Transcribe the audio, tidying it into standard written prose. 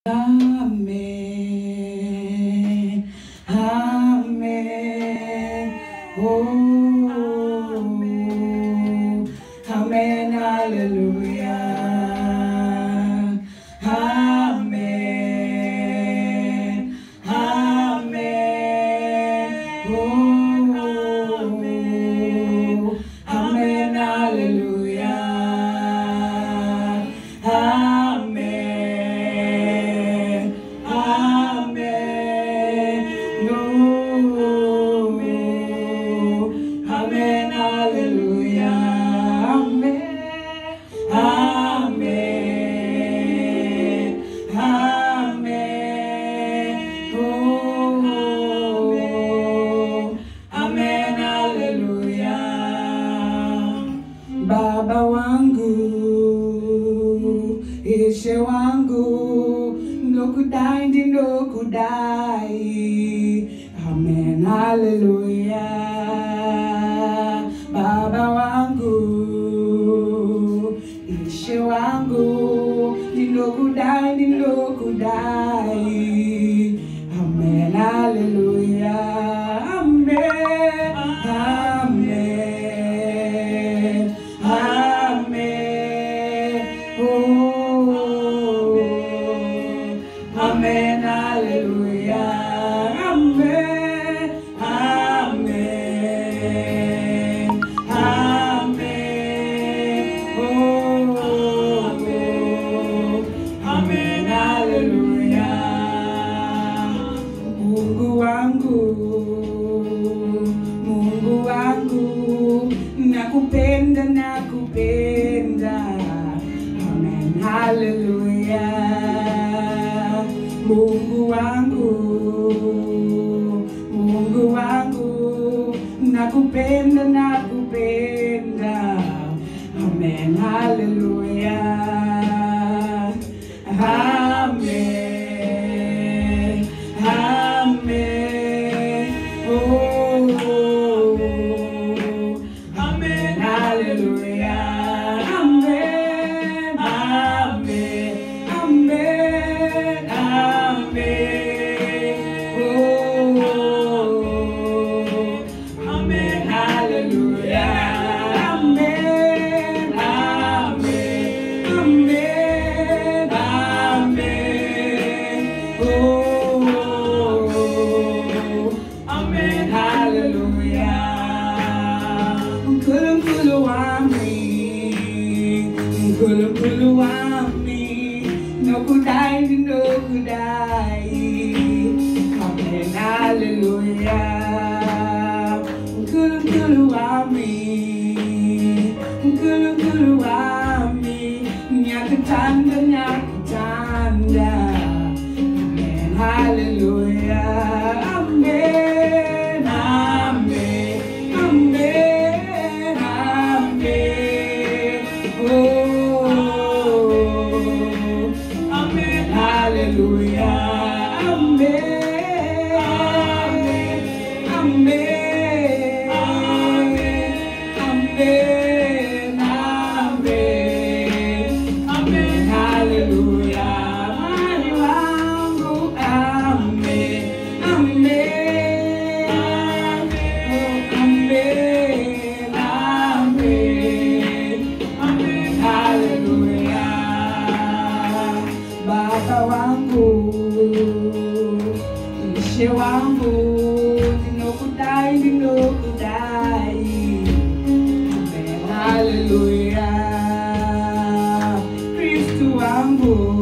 Amen, amen, oh, amen, hallelujah, amen, amen, oh, amen, hallelujah, amen, amen, no, amen, hallelujah, amen, amen, amen, oh, amen, hallelujah. Baba wangu, Ishe wangu, ndokudai ndi ndokudai, amen, hallelujah. Baba wangu, Ishe wangu, ndokudai ndi ndokudai, amen, hallelujah, amen, amen, amen, oh, amen, hallelujah, amen, amen, amen, oh, amen, hallelujah. Mungu wangu, Mungu wangu, nakupenda, nakupenda, amen, hallelujah. Mungu wangu, Mungu wangu, nakupenda, nakupenda, amen, hallelujah, amen, amen, oh, amen, hallelujah, amen, amen, amen, amen, oh, amen, hallelujah, amen, amen, amen, amen, oh, amen, hallelujah. Nkulu wami, nokudai ndi nokudai, amen, hallelujah. Nkulu wami, nyakutanda, nyakutanda, amen, hallelujah, amen, amen, amen, amen, oh, amen, hallelujah, amen, amen, amen, amen, amen, hallelujah. Mani wangu, amen, amen, oh, amen, amen, amen, hallelujah. Baba wangu, Ishe wangu, ndinokudai, ndinokudai, amen, hallelujah. Kristu wangu,